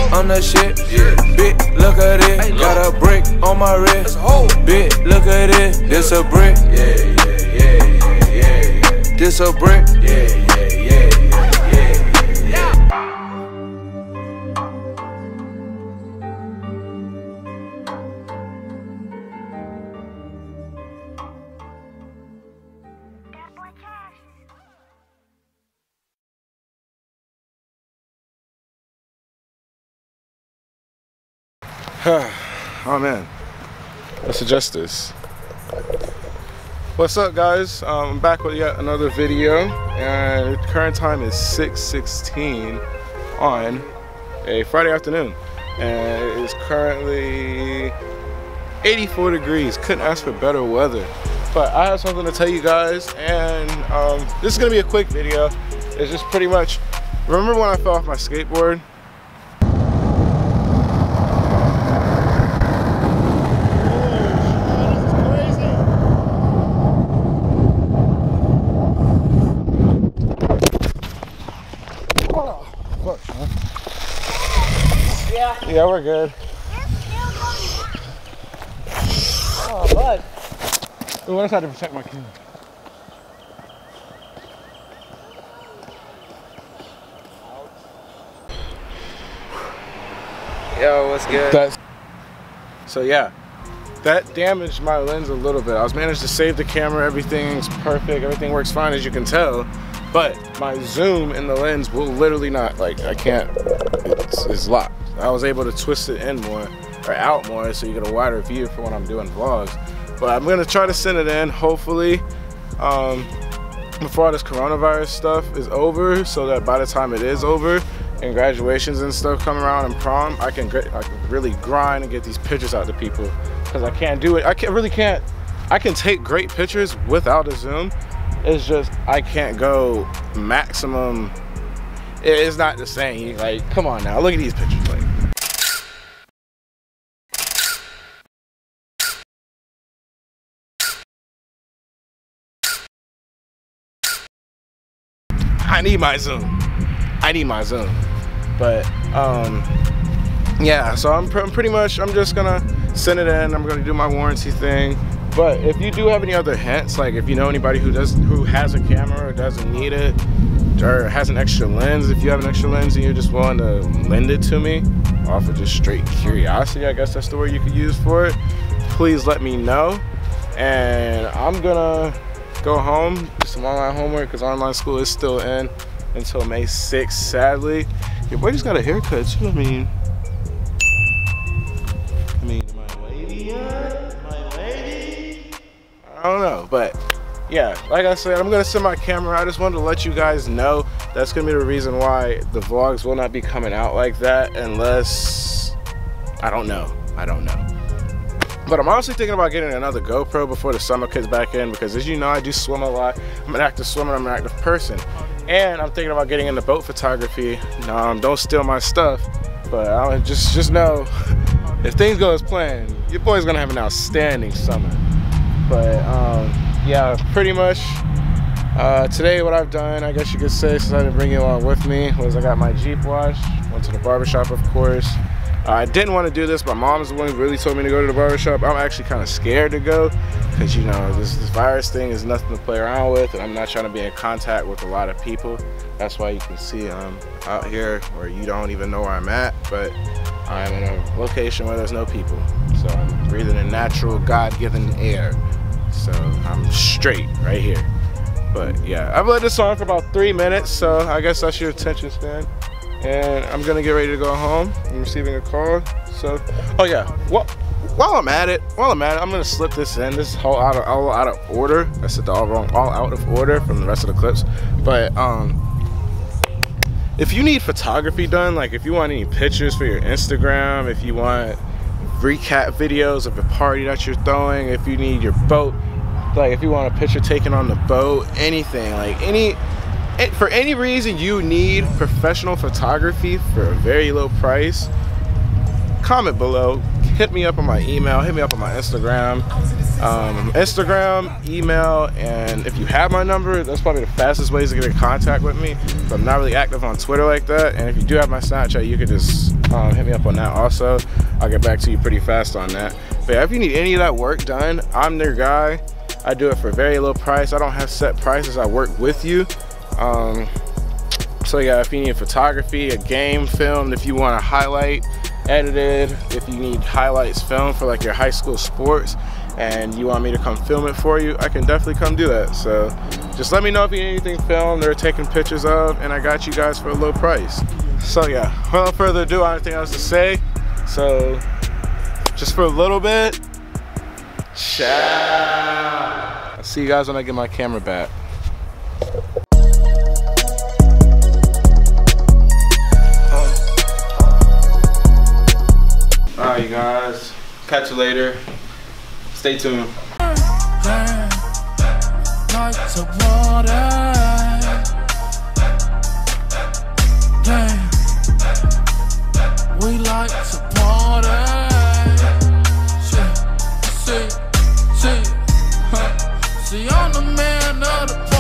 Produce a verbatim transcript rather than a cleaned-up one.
on the shit. Bitch, look at it. Got a brick on my wrist. Bitch, look at it. This a brick. Yeah, yeah, yeah, yeah, yeah. This a brick. Yeah, yeah, yeah, yeah, yeah, yeah. Oh man, let's adjust this. What's up, guys? Um, I'm back with yet another video, and the current time is six sixteen on a Friday afternoon, and it is currently eighty-four degrees. Couldn't ask for better weather. But I have something to tell you guys, and um, this is gonna be a quick video. It's just pretty much, remember when I fell off my skateboard? Yeah. Yeah, we're good. Oh, bud. Ooh, I just had to protect my camera. Yo, what's good? That's, so yeah, that damaged my lens a little bit. I was managed to save the camera. Everything's perfect. Everything works fine, as you can tell. But my zoom in the lens will literally not, like, I can't, it's, it's locked. I was able to twist it in more, or out more, so you get a wider view for when I'm doing vlogs. But I'm gonna try to send it in, hopefully, um, before all this coronavirus stuff is over, so that by the time it is over, and graduations and stuff come around and prom, I can, I can really grind and get these pictures out to people. Because I can't do it, I can't, really can't, I can take great pictures without a zoom. It's just, I can't go maximum. It's not the same. Like, come on now, look at these pictures. Like, I need my zoom. I need my zoom. But, um, yeah, so I'm, pr I'm pretty much, I'm just gonna send it in. I'm gonna do my warranty thing. But if you do have any other hints, like if you know anybody who does, who has a camera or doesn't need it, or has an extra lens, if you have an extra lens and you're just willing to lend it to me, off of just straight curiosity, I guess that's the word you could use for it, please let me know. And I'm gonna go home, do some online homework, because online school is still in until May sixth, sadly. Your boy just got a haircut too. I mean, I mean, am I wavy yet? Am I wavy? I don't know, but yeah, like I said, I'm gonna send my camera. I just wanted to let you guys know that's gonna be the reason why the vlogs will not be coming out like that, unless, I don't know, I don't know. But I'm honestly thinking about getting another GoPro before the summer kicks back in, because as you know, I do swim a lot. I'm an active swimmer, I'm an active person. And I'm thinking about getting into boat photography. Um, don't steal my stuff, but I just, just know, if things go as planned, your boy's gonna have an outstanding summer. But um, yeah, pretty much uh, today what I've done, I guess you could say, since I didn't bring you along with me, was I got my Jeep washed, went to the barbershop, of course. Uh, I didn't want to do this. My mom's the one who really told me to go to the barbershop. I'm actually kind of scared to go because, you know, this, this virus thing is nothing to play around with, and I'm not trying to be in contact with a lot of people. That's why you can see I'm out here where you don't even know where I'm at, but I'm in a location where there's no people. So I'm breathing in natural, God-given air. So I'm straight right here. But yeah, I've let this on for about three minutes, so I guess that's your attention span. And I'm gonna get ready to go home. I'm receiving a call. So, oh yeah, well, while I'm at it, while I'm at it, I'm gonna slip this in. This is all out of, all out of order. I said all wrong, all out of order from the rest of the clips. But um, if you need photography done, like if you want any pictures for your Instagram, if you want recap videos of a party that you're throwing, if you need your boat, like if you want a picture taken on the boat, anything, like any, for any reason you need professional photography for a very low price, comment below. hit me up on my email, hit me up on my Instagram. Um, Instagram, email, and if you have my number, that's probably the fastest ways to get in contact with me. So I'm not really active on Twitter like that, and if you do have my Snapchat, you could just um, hit me up on that also. I'll get back to you pretty fast on that. But yeah, if you need any of that work done, I'm their guy. I do it for a very low price. I don't have set prices. I work with you. Um, so yeah, if you need photography, a game filmed, if you want to highlight edited, if you need highlights filmed for like your high school sports and you want me to come film it for you, I can definitely come do that. So just let me know if you need anything filmed or taking pictures of, and I got you guys for a low price. So yeah, without further ado, I don't think else to say. So just for a little bit, ciao. I'll see you guys when I get my camera back. Alright you guys, catch you later. Stay tuned. Like to water. Damn. We like to party. See, see, see, huh. See, I'm the man of the party.